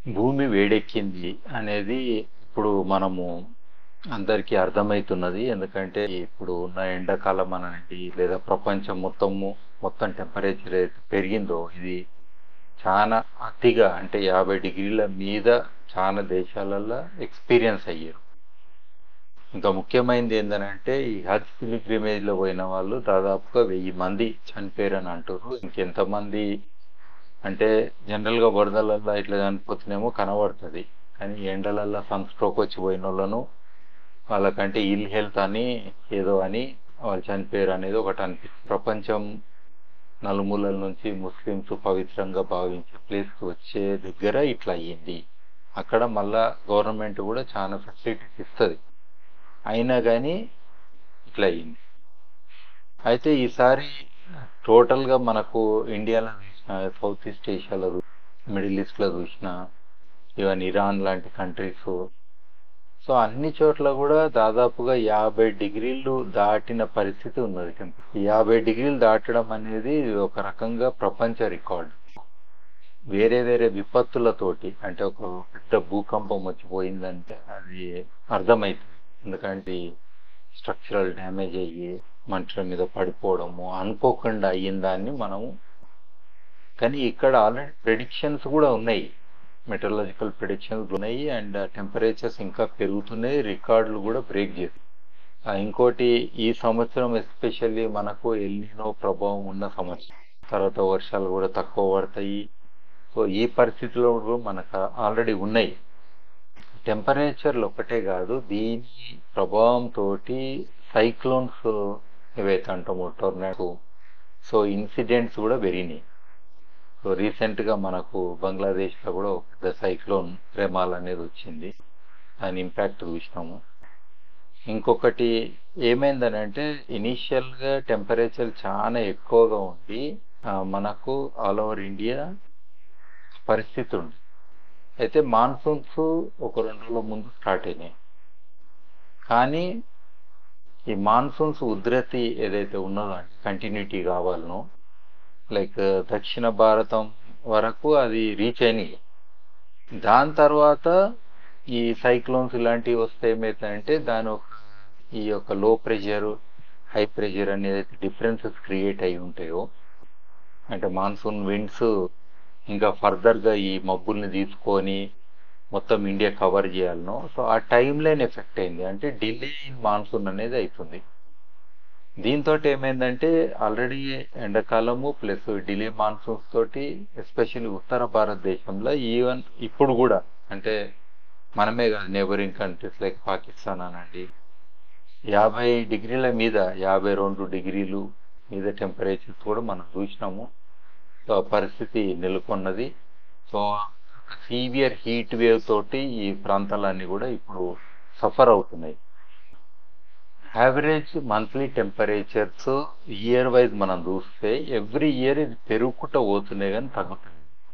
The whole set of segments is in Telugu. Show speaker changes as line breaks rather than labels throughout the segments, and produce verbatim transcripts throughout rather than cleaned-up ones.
భూమి వేడెక్కింది అనేది ఇప్పుడు మనము అందరికీ అర్థమవుతున్నది. ఎందుకంటే ఇప్పుడు ఉన్న ఎండాకాలం అనండి లేదా ప్రపంచం మొత్తము మొత్తం టెంపరేచర్ ఏదైతే పెరిగిందో ఇది చాలా అతిగా అంటే యాభై డిగ్రీల మీద చాలా దేశాలలో ఎక్స్పీరియన్స్ అయ్యారు. ఇంకా ముఖ్యమైనది ఏంటంటే ఈ హజ్ పిల్గ్రిమేజ్లో పోయిన వాళ్ళు దాదాపుగా వెయ్యి మంది చనిపోయారని అంటారు. ఇంకెంతమంది అంటే జనరల్గా వరదలల్లో ఇట్లా చనిపోతున్నామో కనబడుతుంది, కానీ ఎండలల్లో సన్ స్ట్రోక్ వచ్చి పోయిన వాళ్ళను వాళ్ళకంటే ఇల్ హెల్త్ అని ఏదో అని వాళ్ళు చనిపోయారు అనేది ఒకటి అనిపిస్తుంది. ప్రపంచం నలుమూలల నుంచి ముస్లిమ్స్ పవిత్రంగా భావించే ప్లేస్కి వచ్చే దగ్గర ఇట్లా అయ్యింది. అక్కడ మళ్ళా గవర్నమెంట్ కూడా చాలా ఫెసిలిటీస్ ఇస్తుంది, అయినా కానీ ఇట్లా అయ్యింది. అయితే ఈసారి టోటల్గా మనకు ఇండియాలో చూసిన, సౌత్ ఈస్ట్ ఏషియాలో మిడిల్ ఈస్ట్లో చూసిన, ఈవెన్ ఇరాన్ లాంటి కంట్రీస్, సో అన్ని చోట్ల కూడా దాదాపుగా యాభై డిగ్రీలు దాటిన పరిస్థితి ఉన్నది. యాభై డిగ్రీలు దాటడం అనేది ఒక రకంగా ప్రపంచ రికార్డు. వేరే వేరే విపత్తులతోటి అంటే ఒక పెద్ద భూకంపం వచ్చిపోయిందంటే అది అర్థమవుతుంది. ఎందుకంటే స్ట్రక్చరల్ డ్యామేజ్ అయ్యి మనుషుల మీద పడిపోవడము అనుకోకుండా అయ్యిందాన్ని మనము, కానీ ఇక్కడ ఆల్రెడీ ప్రెడిక్షన్స్ కూడా ఉన్నాయి, మెటరలాజికల్ ప్రెడిక్షన్స్ ఉన్నాయి, అండ్ టెంపరేచర్స్ ఇంకా పెరుగుతున్నాయి, రికార్డులు కూడా బ్రేక్ చేస్తాయి. ఇంకోటి ఈ సంవత్సరం ఎస్పెషల్లీ మనకు ఎల్నినో ప్రభావం ఉన్న సంవత్సరం, తర్వాత వర్షాలు కూడా తక్కువ పడతాయి. సో ఈ పరిస్థితుల్లో కూడా మనకు ఆల్రెడీ ఉన్నాయి. టెంపరేచర్లు ఒకటే కాదు, దీని ప్రభావంతో సైక్లోన్స్ ఏవైతే అంటామో టొర్నాడో, సో ఇన్సిడెంట్స్ కూడా పెరిగినాయి. సో రీసెంట్గా మనకు బంగ్లాదేశ్లో కూడా ఒక పెద్ద సైక్లోన్ రెమాల్ అనేది వచ్చింది, దాని ఇంపాక్ట్ చూసినాము. ఇంకొకటి ఏమైందని అంటే ఇనీషియల్గా టెంపరేచర్ చాలా ఎక్కువగా ఉండి మనకు ఆల్ ఓవర్ ఇండియా పరిస్థితి ఉంది. అయితే మాన్సూన్స్ ఒక రెండు రోజుల ముందు స్టార్ట్ అయినాయి, కానీ ఈ మాన్సూన్స్ ఉధృతి ఏదైతే ఉన్నదో అంటే కంటిన్యూటీ కావాలనో లైక్ దక్షిణ భారతం వరకు అది రీచ్ అయినాయి. దాని తర్వాత ఈ సైక్లోన్స్ ఇలాంటివి వస్తే ఏమవుతాయంటే దాని ఒక ఈ యొక్క లో ప్రెషర్ హై ప్రెషర్ అనేది డిఫరెన్సెస్ క్రియేట్ అయి ఉంటాయో, అంటే మాన్సూన్ విండ్స్ ఇంకా ఫర్దర్గా ఈ మబ్బుల్ని తీసుకొని మొత్తం ఇండియా కవర్ చేయాలనో, సో ఆ టైం లైన్ ఎఫెక్ట్ అయింది, అంటే డిలే ఇన్ మాన్సూన్ అనేది అవుతుంది. దీంతో ఏమైందంటే ఆల్రెడీ ఎండాకాలము ప్లస్ డిలే మాన్సూన్స్ తోటి ఎస్పెషల్లీ ఉత్తర భారతదేశంలో ఈవెన్ ఇప్పుడు కూడా అంటే మనమే కాదు నేబరింగ్ కంట్రీస్ లైక్ పాకిస్తాన్ అనండి యాభై డిగ్రీల మీద యాభై రెండు డిగ్రీలు మీద టెంపరేచర్స్ కూడా మనం చూసినాము. సో పరిస్థితి నెలకొన్నది. సో సీవియర్ హీట్ వేవ్ తోటి ఈ ప్రాంతాలన్నీ కూడా ఇప్పుడు సఫర్ అవుతున్నాయి. Average monthly temperatures year wise మనం చూస్తే ఎవ్రీ ఇయర్ ఇది పెరుగుకుంటూ పోతున్నాయి కానీ తగ్గుతుంది.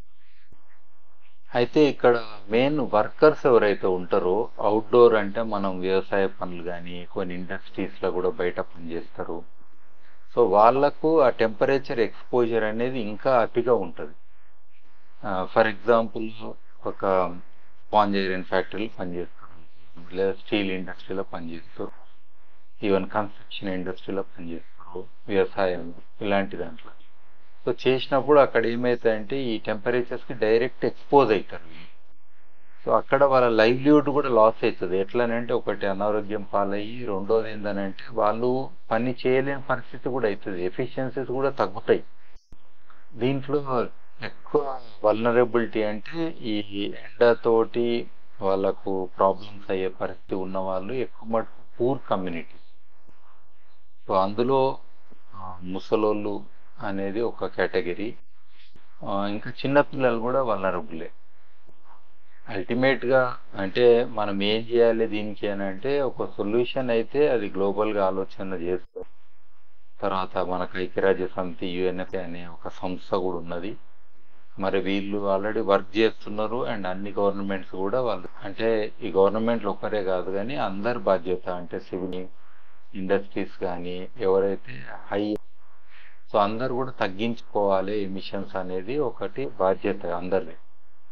అయితే ఇక్కడ మెయిన్ వర్కర్స్ ఎవరైతే ఉంటారో అవుట్డోర్ అంటే మనం వ్యవసాయ పనులు కానీ కొన్ని ఇండస్ట్రీస్లో కూడా బయట పనిచేస్తారు. సో వాళ్లకు ఆ టెంపరేచర్ ఎక్స్పోజర్ అనేది ఇంకా అతిగా ఉంటుంది. ఫర్ ఎగ్జాంపుల్ ఒక స్పాంజ్ ఐరన్ ఫ్యాక్టరీలో పనిచేస్తారు, లేదా స్టీల్ ఇండస్ట్రీలో పనిచేస్తారు, ఈవెన్ కన్స్ట్రక్షన్ ఇండస్ట్రీలో పనిచేస్తారు, వ్యవసాయం ఇలాంటి దాంట్లో. సో చేసినప్పుడు అక్కడ ఏమవుతాయంటే ఈ టెంపరేచర్స్కి డైరెక్ట్ ఎక్స్పోజ్ అవుతారు. సో అక్కడ వాళ్ళ లైవ్లీహుడ్ కూడా లాస్ అవుతుంది. ఎట్లనంటే ఒకటి అనారోగ్యం పాలయ్యి, రెండోది ఏంటనంటే వాళ్ళు పని చేయలేని పరిస్థితి కూడా అవుతుంది, ఎఫిషియన్సీస్ కూడా తగ్గుతాయి. దీంట్లో ఎక్కువ వల్నరబిలిటీ అంటే ఈ ఎండతోటి వాళ్ళకు ప్రాబ్లమ్స్ అయ్యే పరిస్థితి ఉన్న వాళ్ళు ఎక్కువ మటుకు పూర్ కమ్యూనిటీ. సో అందులో ముసలోళ్ళు అనేది ఒక కేటగిరీ, ఇంకా చిన్నపిల్లలు కూడా వల్నరబులే. అల్టిమేట్గా అంటే మనం ఏం చేయాలి దీనికి అని అంటే ఒక సొల్యూషన్ అయితే అది గ్లోబల్గా ఆలోచన చేస్తారు. తర్వాత మనకు ఐక్యరాజ్య సమితి యుఎన్ఎఫ్ అనే ఒక సంస్థ కూడా ఉన్నది. మరి వీళ్ళు ఆల్రెడీ వర్క్ చేస్తున్నారు, అండ్ అన్ని గవర్నమెంట్స్ కూడా వాళ్ళు అంటే ఈ గవర్నమెంట్లు ఒక్కరే కాదు కానీ అందరి బాధ్యత, అంటే సివిల్ ఇండస్ట్రీస్ కానీ ఎవరైతే హై, సో అందరు కూడా తగ్గించుకోవాలి ఎమిషన్స్ అనేది ఒకటి బాధ్యత అందరిది. సో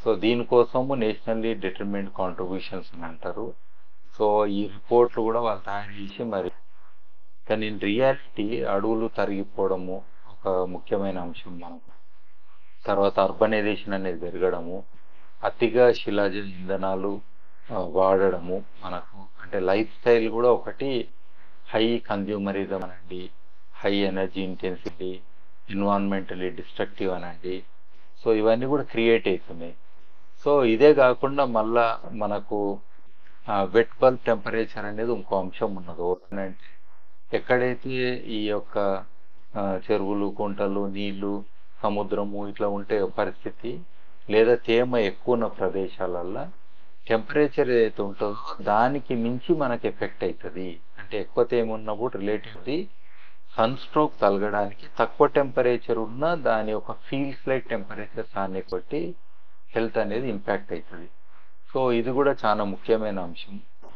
సో దీనికోసము నేషనల్లీ డిటర్మిన్డ్ కాంట్రిబ్యూషన్స్ అని అంటారు. సో ఈ రిపోర్ట్లు కూడా వాళ్ళు తయారు చేసి మరి, కానీ ఇన్ రియాలిటీ అడవులు తరిగిపోవడము ఒక ముఖ్యమైన అంశం మనకు. తర్వాత అర్బనైజేషన్ అనేది పెరగడము, అతిగా శిలాజ ఇంధనాలు ఆ, వాడడము మనకు, అంటే లైఫ్ స్టైల్ కూడా ఒకటి హై కన్జ్యూమరిజం అనండి, high energy intensity, environmentally destructive అనండి. సో ఇవన్నీ కూడా క్రియేట్ అవుతున్నాయి. సో ఇదే కాకుండా మళ్ళా మనకు వెట్ బల్బ్ టెంపరేచర్ అనేది ఇంకో అంశం ఉన్నది. అంటే ఎక్కడైతే ఈ యొక్క ఆ, చెరువులు, కుంటలు, నీళ్లు, సముద్రము ఇట్లా ఉంటే పరిస్థితి, లేదా తేమ ఎక్కువ ఉన్న ప్రదేశాలల్లో టెంపరేచర్ ఏదైతే ఉంటుందో దానికి మించి మనకి ఎఫెక్ట్ అవుతుంది. అంటే ఎక్కువ తేమ ఉన్నప్పుడు రిలేటివ్లీ సన్ స్ట్రోక్ తలగడానికి తక్కువ టెంపరేచర్ ఉన్నా దాని యొక్క ఫీల్స్ లైక్ టెంపరేచర్ సానే కొట్టి హెల్త్ అనేది ఇంపాక్ట్ అవుతుంది. సో ఇది కూడా చాలా ముఖ్యమైన అంశం.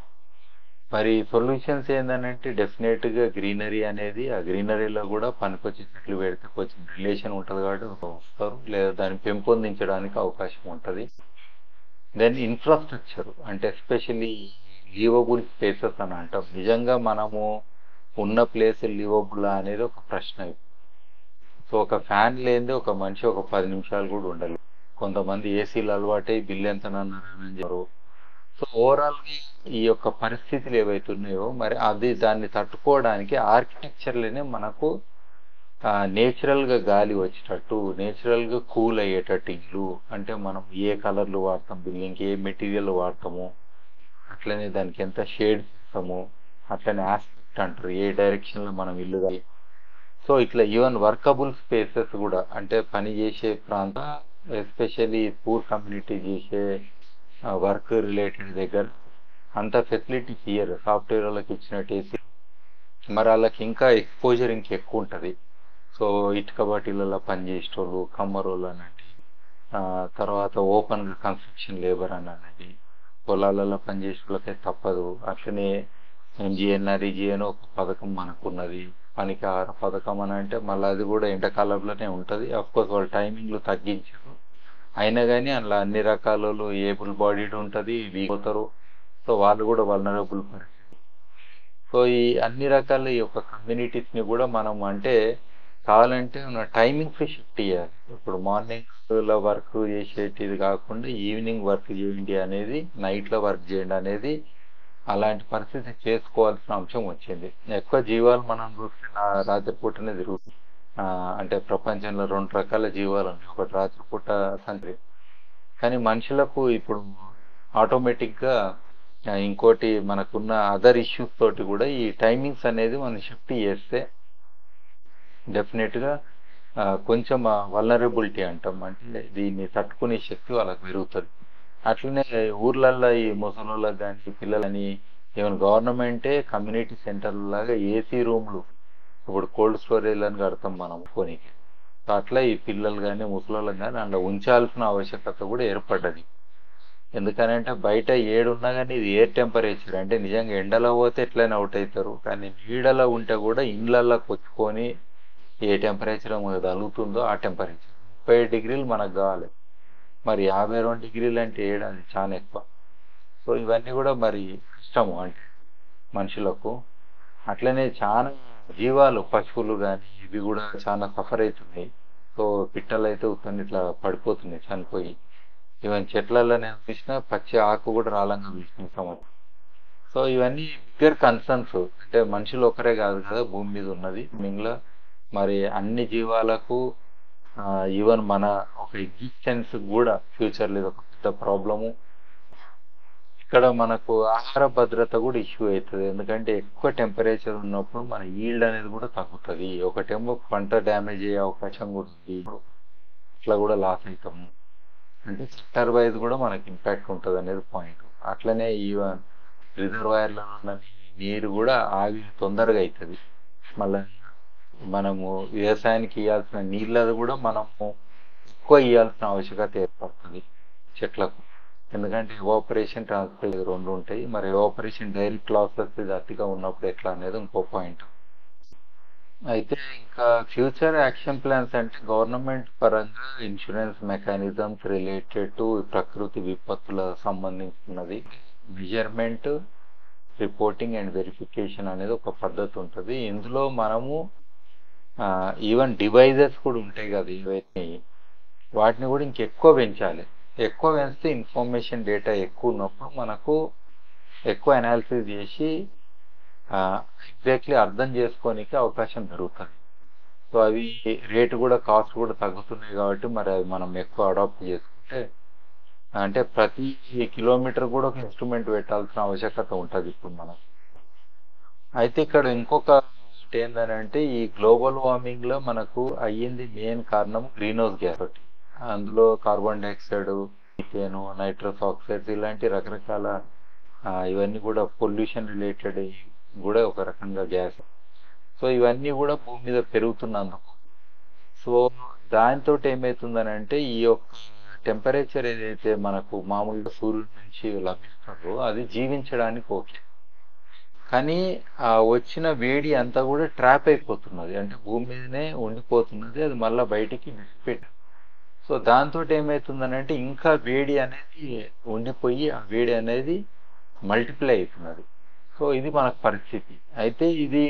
మరి సొల్యూషన్స్ ఏంటంటే డెఫినెట్గా గ్రీనరీ అనేది, ఆ గ్రీనరీలో కూడా పనికొచ్చే చెట్లు పెడితే కొంచెం రిలేషన్ ఉంటుంది కాబట్టి వస్తారు, లేదా దాన్ని పెంపొందించడానికి అవకాశం ఉంటుంది. దెన్ ఇన్ఫ్రాస్ట్రక్చర్, అంటే ఎస్పెషల్లీ లీవబుల్ స్పేసెస్ అని అంటాం. నిజంగా మనము ఉన్న ప్లేస్ లీవబుల్ అనేది ఒక ప్రశ్న. సో ఒక ఫ్యాన్ లేనిదే ఒక మనిషి ఒక పది నిమిషాలు కూడా ఉండాలి. కొంతమంది ఏసీలు అలవాటై బిల్లు ఎంతనన్నారని చెప్పారు. సో ఓవరాల్గా ఈ యొక్క పరిస్థితులు ఏవైతున్నాయో మరి అది దాన్ని తట్టుకోవడానికి ఆర్కిటెక్చర్లోనే మనకు నేచురల్గా గాలి వచ్చేటట్టు, నేచురల్గా కూల్ అయ్యేటట్టు ఇల్లు, అంటే మనం ఏ కలర్లు వాడతాం, బిల్డింగ్కి ఏ మెటీరియల్ వాడతాము, అట్లనే దానికి ఎంత షేడ్ ఇస్తాము, అట్లనే ఆస్పెక్ట్ అంటారు ఏ డైరెక్షన్లో మనం ఇల్లు. సో ఇట్లా ఈవెన్ వర్కబుల్ స్పేసెస్ కూడా, అంటే పని చేసే ప్రాంతం ఎస్పెషల్లీ పూర్ కమ్యూనిటీ చేసే వర్క్ రిలేటెడ్ దగ్గర అంత ఫెసిలిటీస్ ఇయ్యరు సాఫ్ట్వేర్ వాళ్ళకి ఇచ్చినట్టేసి, మరి వాళ్ళకి ఇంకా ఎక్స్పోజర్ ఇంకా ఎక్కువ ఉంటుంది. సో ఇటుక బాటిలలో పనిచేసేటోళ్ళు, కమ్మరోళ్ళు అనండి, తర్వాత ఓపెన్గా కన్స్ట్రక్షన్ లేబర్ అని అనండి, పొలాలలో పనిచేసే వాళ్ళకే తప్పదు. అట్లనే ఎంజిఎన్ఆర్ఈజీ అని ఒక పథకం మనకున్నది, పనికి ఆహార పథకం అని అంటే మళ్ళీ అది కూడా ఎండాకాలంలోనే ఉంటుంది. అఫ్కోర్స్ వాళ్ళు టైమింగ్లు తగ్గించారు, అయినా కానీ అందులో అన్ని రకాల ఏబుల్ బాడీడ్ ఉంటుంది, వీక్ అవుతారు. సో వాళ్ళు కూడా వల్నరబుల్ పరిస్థితి. సో ఈ అన్ని రకాల ఈ యొక్క కమ్యూనిటీస్ని కూడా మనం అంటే కావాలంటే మన టైమింగ్స్ షిఫ్ట్ చేయాలి. ఇప్పుడు మార్నింగ్లో వర్క్ చేసేటిది కాకుండా ఈవినింగ్ వర్క్ చేయండి అనేది, నైట్లో వర్క్ చేయండి అనేది, అలాంటి పరిస్థితి చేసుకోవాల్సిన అంశం వచ్చింది. ఎక్కువ జీవాలు మనం చూస్తే రాత్రిపూటనే తిరుగుతుంది. అంటే ప్రపంచంలో రెండు రకాల జీవాలు ఉన్నాయి, ఒకటి రాత్రిపూట సంత్రి. కానీ మనుషులకు ఇప్పుడు ఆటోమేటిక్గా ఇంకోటి మనకున్న అదర్ ఇష్యూస్ తోటి కూడా ఈ టైమింగ్స్ అనేది మనం షిఫ్ట్ చేస్తే డెఫినెట్గా కొంచెం వల్నరబిలిటీ అంటాం, అంటే దీన్ని తట్టుకునే శక్తి వాళ్ళకి పెరుగుతుంది. అట్లనే ఊర్లల్లో ఈ ముసలోళ్ళకి కానీ పిల్లలని ఈవెన్ గవర్నమెంటే కమ్యూనిటీ సెంటర్ల లాగా ఏసీ రూమ్లు, ఇప్పుడు కోల్డ్ స్టోరేజ్లను కడతాం మనం కొనికి. సో అట్లా ఈ పిల్లలు కానీ ముసలోళ్ళకి కానీ అందులో ఉంచాల్సిన ఆవశ్యకత కూడా ఏర్పడ్డది. ఎందుకనంటే బయట ఏడున్నా కానీ ఇది ఎయిర్ టెంపరేచర్, అంటే నిజంగా ఎండలో పోతే ఎట్లయినా అవుట్ అవుతారు, కానీ నీడలో ఉంటే కూడా ఇండ్లలోకి వచ్చుకొని ఏ టెంపరేచర్ మనకు తగులుతుందో ఆ టెంపరేచర్ ముప్పై డిగ్రీలు మనకు కావాలి, మరి యాభై రెండు డిగ్రీలు అంటే ఏడాది చాలా ఎక్కువ. సో ఇవన్నీ కూడా మరి కష్టము అంటే మనుషులకు. అట్లనే చాలా జీవాలు, పశువులు కానీ ఇవి కూడా చాలా సఫర్ అవుతున్నాయి. సో పిట్టలు అయితే ఉత్తని ఇట్లా పడిపోతున్నాయి చనిపోయి. ఈవెన్ చెట్లలో నేను చూసిన పచ్చి ఆకు కూడా రాలంగా చూసిన సమస్య. సో ఇవన్నీ బిగ్గర్ కన్సర్న్స్, అంటే మనుషులు ఒకరే కాదు కదా భూమి మీద ఉన్నది, మింగ్లా మరి అన్ని జీవాలకు ఈవెన్ మన ఒక ఎగ్జిస్టెన్స్ కూడా ఫ్యూచర్లో ఇది ఒక పెద్ద ప్రాబ్లము. ఇక్కడ మనకు ఆహార భద్రత కూడా ఇష్యూ అవుతుంది, ఎందుకంటే ఎక్కువ టెంపరేచర్ ఉన్నప్పుడు మన ఈల్డ్ అనేది కూడా తగ్గుతుంది. ఒకటేమో పంట డ్యామేజ్ అయ్యే అవకాశం కూడా ఉంది, ఇట్లా కూడా లాస్ అవుతాము. అంటే సెక్టర్ వైజ్ కూడా మనకి ఇంపాక్ట్ ఉంటుంది అనేది పాయింట్. అట్లనే ఈవెన్ రిజర్వాయర్లో ఉన్న నీరు కూడా ఆవి తొందరగా అవుతుంది. మళ్ళీ మనము వ్యవసాయానికి ఇవ్వాల్సిన నీళ్ళది కూడా మనము ఎక్కువ ఇవ్వాల్సిన ఆవశ్యకత ఏర్పడుతుంది చెట్లకు, ఎందుకంటే ఎవాపరేషన్, ట్రాన్స్ఫర్ రెండు ఉంటాయి. మరి ఎవాపరేషన్ డైరెక్ట్ లాసెస్ ఇది అతిగా ఉన్నప్పుడు ఎట్లా అనేది ఇంకో పాయింట్. అయితే ఇంకా ఫ్యూచర్ యాక్షన్ ప్లాన్స్ అంటే గవర్నమెంట్ పరంగా ఇన్సూరెన్స్ మెకానిజమ్స్ రిలేటెడ్ టు ప్రకృతి విపత్తుల సంబంధించినది మెజర్మెంట్ రిపోర్టింగ్ అండ్ వెరిఫికేషన్ అనేది ఒక పద్ధతి ఉంటుంది. ఇందులో మనము ఈవెన్ డివైజెస్ కూడా ఉంటాయి కదా, ఇవన్నీ వాటిని కూడా ఇంకెక్కువ పెంచాలి. ఎక్కువ పెంచితే ఇన్ఫర్మేషన్ డేటా ఎక్కువ ఉన్నప్పుడు మనకు ఎక్కువ అనాలిసిస్ చేసి ఎగ్జాక్ట్లీ అర్థం చేసుకోనికి అవకాశం పెరుగుతుంది. సో అవి రేటు కూడా కాస్ట్ కూడా తగ్గుతున్నాయి కాబట్టి మరి అవి మనం ఎక్కువ అడాప్ట్ చేసుకుంటే అంటే ప్రతి కిలోమీటర్ కూడా ఒక ఇన్స్ట్రుమెంట్ పెట్టాల్సిన ఆవశ్యకత ఉంటుంది ఇప్పుడు మనం. అయితే ఇక్కడ ఇంకొక ఏంటంటే ఈ గ్లోబల్ వార్మింగ్ లో మనకు అయ్యింది మెయిన్ కారణం గ్రీన్ హౌస్ గ్యాస్ ఒకటి. అందులో carbon dioxide, methane, nitrous oxides ఇలాంటి రకరకాల ఇవన్నీ కూడా పొల్యూషన్ రిలేటెడ్ కూడా ఒక రకంగా గ్యాస్. సో ఇవన్నీ కూడా భూమి మీద పెరుగుతున్నందుకు సో దాంతో ఏమవుతుందని అంటే ఈ యొక్క టెంపరేచర్ ఏదైతే మనకు మామూలుగా సూర్యుడి నుంచి లభిస్తుందో అది జీవించడానికి ఓకే, కానీ ఆ వచ్చిన వేడి అంతా కూడా ట్రాప్ అయిపోతున్నది, అంటే భూమి మీదనే ఉండిపోతున్నది, అది మళ్ళీ బయటికి డిసిపేట్. సో దాంతో ఏమవుతుందని అంటే ఇంకా వేడి అనేది ఉండిపోయి ఆ వేడి అనేది మల్టిప్లై అవుతున్నది. సో ఇది మనకు పరిస్థితి. అయితే ఇది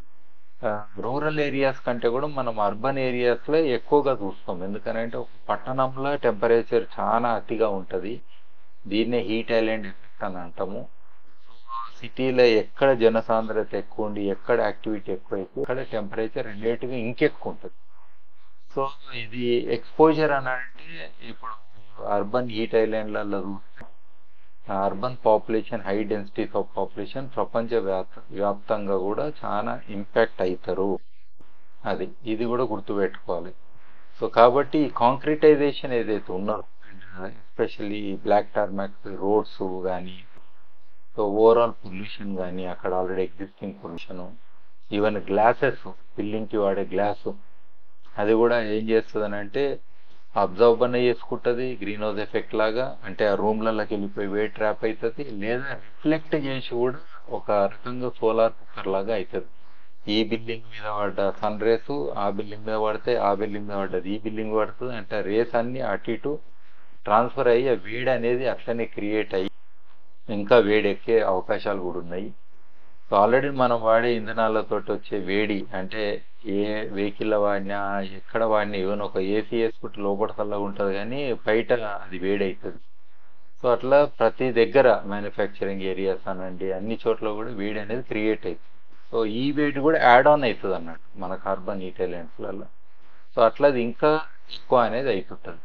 రూరల్ ఏరియాస్ కంటే కూడా మనం అర్బన్ ఏరియాస్లో ఎక్కువగా చూస్తాం. ఎందుకనంటే ఒక పట్టణంలో టెంపరేచర్ చాలా అతిగా ఉంటుంది, దీన్నే హీట్ ఐలాండ్ ఎఫెక్ట్ అని అంటాము. సిటీలో ఎక్కడ జనసాంద్రత ఎక్కువ ఉండి ఎక్కడ యాక్టివిటీ ఎక్కువ అయితే అక్కడ టెంపరేచర్ రిలేటివ్గా ఇంకెక్కువ ఉంటుంది. సో ఇది ఎక్స్పోజర్ అని అంటే ఇప్పుడు అర్బన్ హీట్ ఐలాండ్లలో చూస్తాం urban population, high densities of population ప్రపంచ వ్యాప్త వ్యాప్తంగా కూడా చాలా ఇంపాక్ట్ అవుతారు. అది ఇది కూడా గుర్తుపెట్టుకోవాలి. సో కాబట్టి ఈ కాంక్రిటైజేషన్ ఏదైతే ఉన్నదో ఎస్పెషల్లీ బ్లాక్ టార్మాక్ రోడ్స్ కానీ, సో ఓవరాల్ పొల్యూషన్ కానీ, అక్కడ already existing pollution, even glasses బిల్డింగ్కి వాడే గ్లాసు అది కూడా ఏం చేస్తుంది అని అంటే అబ్జర్వ్ అన్న చేసుకుంటుంది గ్రీన్ హౌస్ ఎఫెక్ట్ లాగా, అంటే ఆ రూమ్లలోకి వెళ్ళిపోయి వేడి ట్రాప్ అవుతుంది, లేదా రిఫ్లెక్ట్ చేసి కూడా ఒక రకంగా సోలార్ కుక్కర్ లాగా అవుతుంది. ఈ బిల్డింగ్ మీద పడ్డ సన్ రేస్ ఆ బిల్డింగ్ మీద పడితే ఆ బిల్డింగ్ మీద పడ్డది ఈ బిల్డింగ్ పడుతుంది, అంటే రేస్ అన్ని అటు ఇటు ట్రాన్స్ఫర్ అయ్యి ఆ వేడి అనేది అట్లనే క్రియేట్ అయ్యి ఇంకా వేడి ఎక్కే అవకాశాలు కూడా ఉన్నాయి. సో ఆల్రెడీ మనం వాడే ఇంధనాలతో వచ్చే వేడి అంటే ఏ వెహికల్ వాడినా ఎక్కడ వాడినా ఈవెన్ ఒక ఏసీ వేసుకుంటే లోపల చల్లగా ఉంటుంది కానీ బయట అది వేడి అవుతుంది. సో అట్లా ప్రతి దగ్గర మ్యానుఫ్యాక్చరింగ్ ఏరియాస్ అనండి అన్ని చోట్ల కూడా వేడి అనేది క్రియేట్ అవుతుంది. సో ఈ వేడి కూడా యాడ్ ఆన్ అవుతుంది అన్నట్టు మన కార్బన్ హీట్ ఐలాండ్స్లలో. సో అట్లా అది ఇంకా ఎక్కువ అనేది అవుతుంటుంది.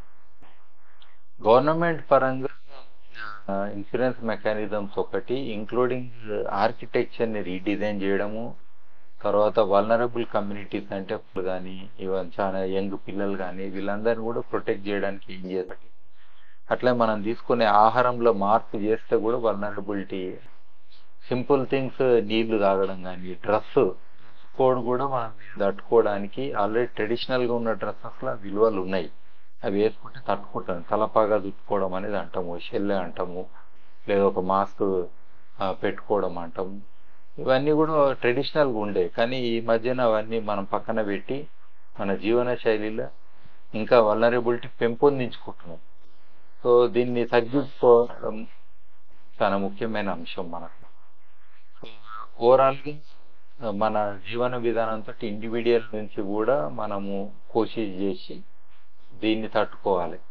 గవర్నమెంట్ పరంగా ఇన్సూరెన్స్ మెకానిజమ్స్ ఒకటి, ఇంక్లూడింగ్ ఆర్కిటెక్చర్ని రీడిజైన్ చేయడము, తర్వాత వల్నరబుల్ కమ్యూనిటీస్ అంటే కానీ ఈవెన్ చాలా యంగ్ పిల్లలు కానీ వీళ్ళందరినీ కూడా ప్రొటెక్ట్ చేయడానికి ఏం చేయాలి. అట్లా మనం తీసుకునే ఆహారంలో మార్పు చేస్తే కూడా వల్నరబిలిటీ, సింపుల్ థింగ్స్ నీళ్లు తాగడం కానీ, డ్రెస్ కోడ్ కూడా మనం తట్టుకోవడానికి ఆల్రెడీ ట్రెడిషనల్గా ఉన్న డ్రెస్సెస్లో విలువలు ఉన్నాయి, అవి వేసుకుంటే తట్టుకుంటాం. తలపాగా చుట్టుకోవడం అనేది అంటాము, షెల్లె అంటాము, లేదా ఒక మాస్క్ పెట్టుకోవడం అంటాము. ఇవన్నీ కూడా ట్రెడిషనల్గా ఉండే, కానీ ఈ మధ్యన అవన్నీ మనం పక్కన పెట్టి మన జీవన శైలిలో ఇంకా వల్నరబిలిటీ పెంపొందించుకుంటున్నాం. సో దీన్ని తగ్గించుకోవడం చాలా ముఖ్యమైన అంశం మనకు. ఓవరాల్గా మన జీవన విధానంతో ఇండివిజువల్ నుంచి కూడా మనము కోషిష్ చేసి దీన్ని తట్టుకోవాలి.